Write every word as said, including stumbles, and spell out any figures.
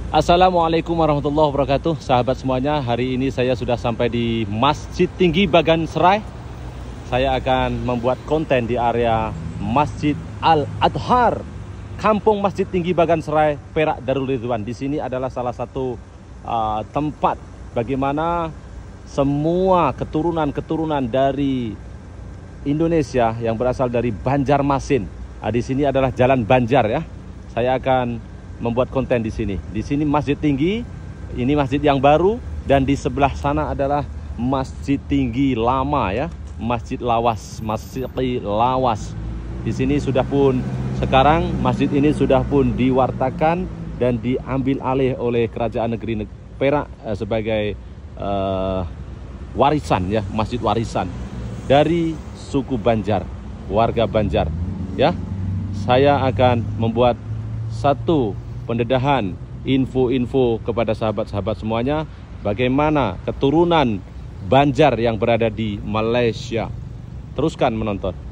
Assalamualaikum warahmatullahi wabarakatuh. Sahabat semuanya, hari ini saya sudah sampai di Masjid Tinggi Bagan Serai. Saya akan membuat konten di area Masjid Al-Adhar, Kampung Masjid Tinggi Bagan Serai, Perak Darul Ridwan. Di sini adalah salah satu uh, tempat bagaimana semua keturunan-keturunan dari Indonesia yang berasal dari Banjarmasin. Nah, di sini adalah Jalan Banjar ya. Saya akan membuat konten di sini. Di sini masjid tinggi, ini masjid yang baru, dan di sebelah sana adalah masjid tinggi lama ya, Masjid Lawas, Masjid Lawas. Di sini sudah pun sekarang masjid ini sudah pun diwartakan dan diambil alih oleh Kerajaan Negeri Perak eh, sebagai eh, warisan ya, masjid warisan dari suku Banjar, warga Banjar ya. Saya akan membuat satu pendedahan, info-info kepada sahabat-sahabat semuanya bagaimana keturunan Banjar yang berada di Malaysia. Teruskan menonton.